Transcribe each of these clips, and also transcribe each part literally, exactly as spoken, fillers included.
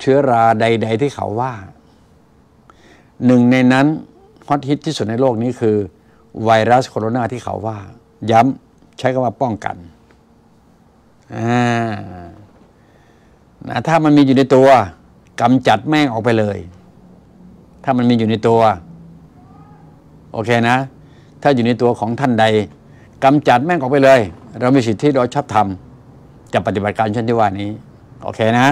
เชื้อราใดๆที่เขาว่าหนึ่งในนั้นฮอตฮิตที่สุดในโลกนี้คือไวรัสโคโรนาที่เขาว่าย้ำใช้คำว่าป้องกันอ่านะถ้ามันมีอยู่ในตัวกำจัดแม่งออกไปเลยถ้ามันมีอยู่ในตัวโอเคนะถ้าอยู่ในตัวของท่านใดกำจัดแม่งออกไปเลยเรามีสิทธิโดยชอบธรรมจะปฏิบัติการเช่นที่ว่านี้โอเคนะ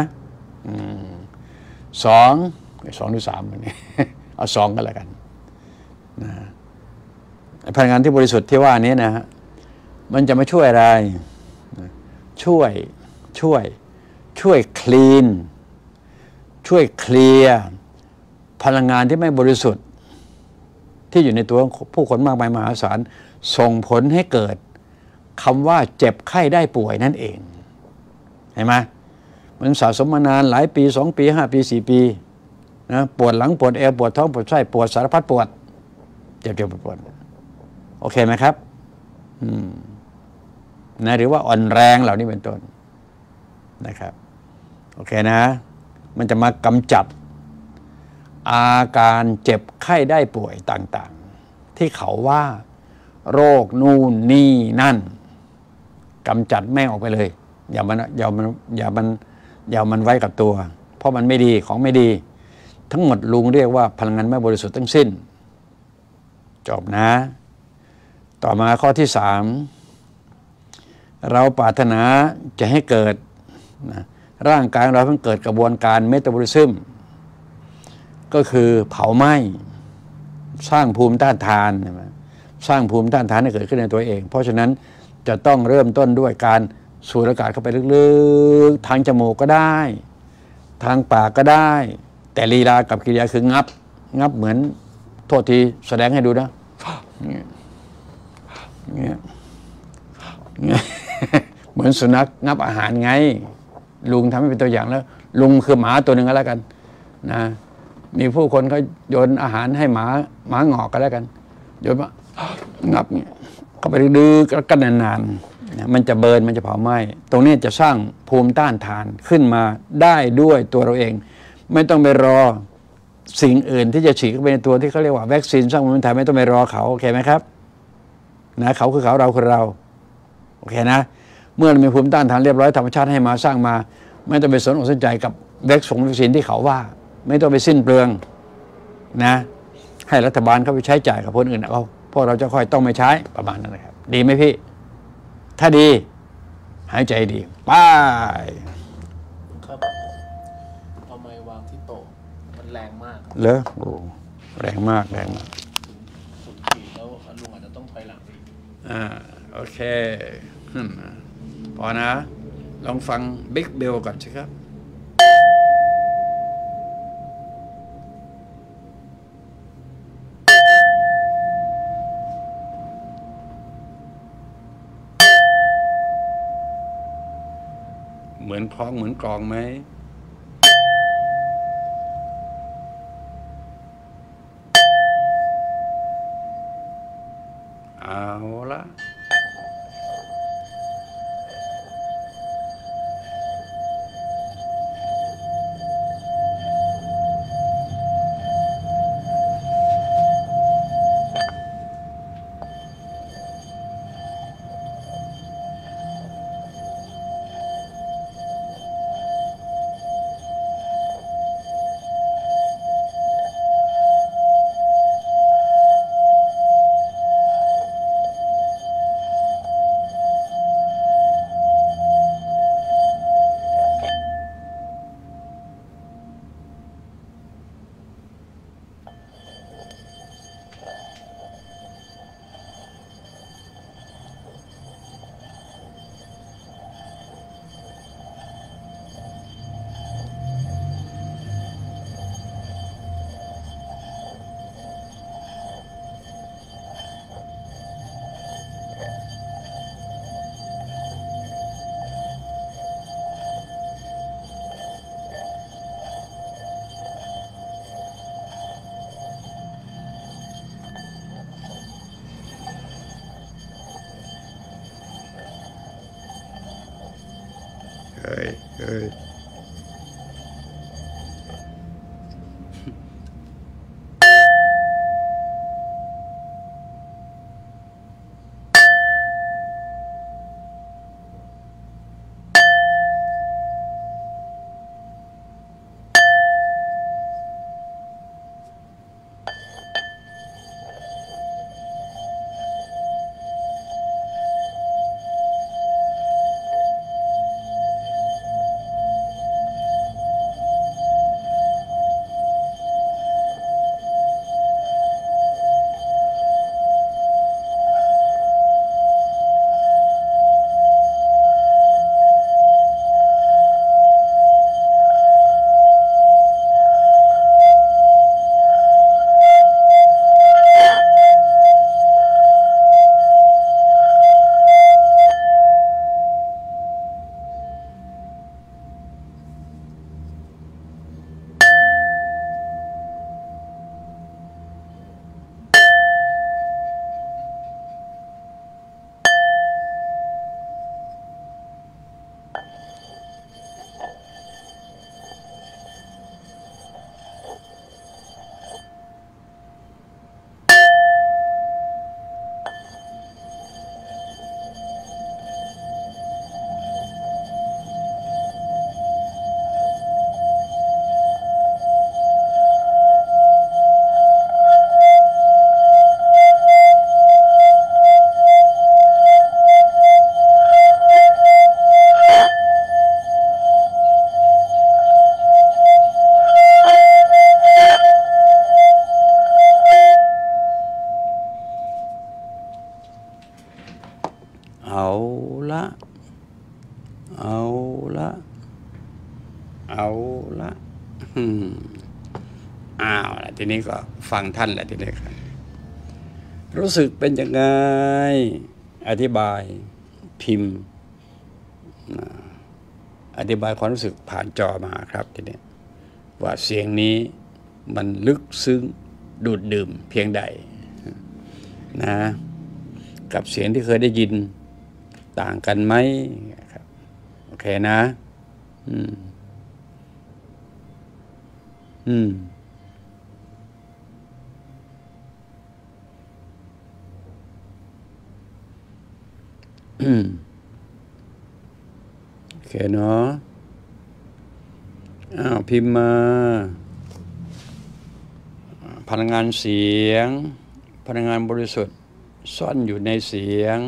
สองสองหรือสามวันนี้เอาสองกันแล้วกันนะพลังงานที่บริสุทธิ์ที่ว่านี้นะฮะมันจะมาช่วยอะไรช่วยช่วยช่วยคลีนช่วยเคลียร์พลังงานที่ไม่บริสุทธิ์ที่อยู่ในตัวผู้คนมากมายมหาศาลส่งผลให้เกิดคำว่าเจ็บไข้ได้ป่วยนั่นเองเห็นไหมมันสะสมมานานหลายปีสองปีห้าปีสี่ปีนะปวดหลังปวดเอวปวดท้องปวดไส้ปวดสารพัดปวดเจ็บเจ็บปวดปวดโอเคไหมครับอืมนะหรือว่าอ่อนแรงเหล่านี้เป็นต้นนะครับโอเคนะมันจะมากำจัดอาการเจ็บไข้ได้ป่วยต่างๆที่เขาว่าโรคนู่นนี่นั่นกำจัดแม่งออกไปเลยอย่ามันอย่ามันอย่ามันอย่ามันไว้กับตัวเพราะมันไม่ดีของไม่ดีทั้งหมดลุงเรียกว่าพลังงานไม่บริสุทธิ์ทั้งสิ้นจบนะต่อมาข้อที่สามเราปรารถนาจะให้เกิดนะร่างกายเราเพิ่งเกิดกระบวนการเมตาบอลิซึมก็คือเผาไหม้สร้างภูมิต้านทานสร้างภูมิต้านทานให้เกิดขึ้นในตัวเองเพราะฉะนั้นจะต้องเริ่มต้นด้วยการสูดอากาศเข้าไปลึกๆทางจมูกก็ได้ทางปากก็ได้แต่ลีลากับกิริยาคืองับงับเหมือนโทษทีแสดงให้ดูนะเงี้ยเหมือนสุนัขงับอาหารไงลุงทำให้เป็นตัวอย่างแล้วลุงคือหมาตัวหนึ่งก็แล้วกันนะมีผู้คนเขาโยนอาหารให้หมาหมาหงอกก็แล้วกันโยนมางับเงี้ยเข้าไปดื้อๆกันนานๆมันจะเบิร์นมันจะเผาไหม้ตรงนี้จะสร้างภูมิต้านทานขึ้นมาได้ด้วยตัวเราเองไม่ต้องไปรอสิ่งอื่นที่จะฉีดเข้าไปในตัวที่เขาเรียกว่าวัคซีนสร้างภูมิต้านทานไม่ต้องไปรอเขาโอเคไหมครับนะเขาคือเขาเราคือเราโอเคนะเมื่อมีภูมิต้านทานเรียบร้อยธรรมชาติให้มาสร้างมาไม่ต้องไปสนอกสนใจกับวัคซีนที่เขาว่าไม่ต้องไปสิ้นเปลืองนะให้รัฐบาลเขาไปใช้จ่ายกับคนอื่นเอาพวกเราจะค่อยต้องไม่ใช้ประมาณนั้นนะครับดีไหมพี่ถ้าดีหายใจดีไปครับเอาไม้วางที่โต๊ะมันแรงมากเหรอโอ้แรงมากแรงมากสุดขีดแล้วลุงอาจจะต้องถอยหลังไปอ่าโอเคพอนะลองฟังบิ๊กเบลก่อนสิครับเหมือนคล้องเหมือนกลองไหมเอาละเฮ้ยเฮ้ยอืมอ้าวแล้วทีนี้ก็ฟังท่านแหละทีนี้ครับรู้สึกเป็นยังไงอธิบายพิมพ์อธิบายความรู้สึกผ่านจอมาครับทีนี้ว่าเสียงนี้มันลึกซึ้งดูดดื่มเพียงใดนะกับเสียงที่เคยได้ยินต่างกันไหมครับโอเคนะอืมอืมอืมโอเคเนาะอ้าวพิมพ์มาพลังงานเสียงพลังงานบริสุทธิ์ซ่อนอยู่ในเสียง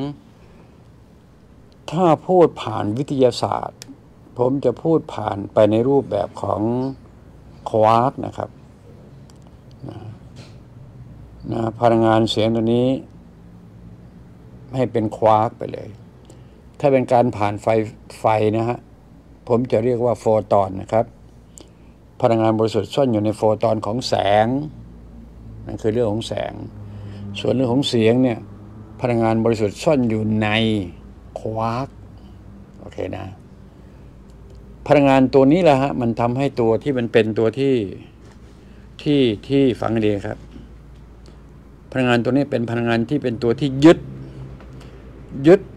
ถ้าพูดผ่านวิทยาศาสตร์ผมจะพูดผ่านไปในรูปแบบของควาร์กนะครับนะนะพลังงานเสียงตัวนี้ให้เป็นควาร์กไปเลยถ้าเป็นการผ่านไฟไฟนะฮะผมจะเรียกว่าโฟตอนนะครับพลังงานบริสุทธิ์ซ่อนอยู่ในโฟตอนของแสงนั่นคือเรื่องของแสงส่วนเรื่องของเสียงเนี่ยพลังงานบริสุทธิ์ซ่อนอยู่ในควาร์กโอเคนะพลังงานตัวนี้แหละฮะมันทำให้ตัวที่มันเป็นตัวที่ที่ที่ฟังดีครับพลังงานตัวนี้เป็นพลังงานที่เป็นตัวที่ยึดยึด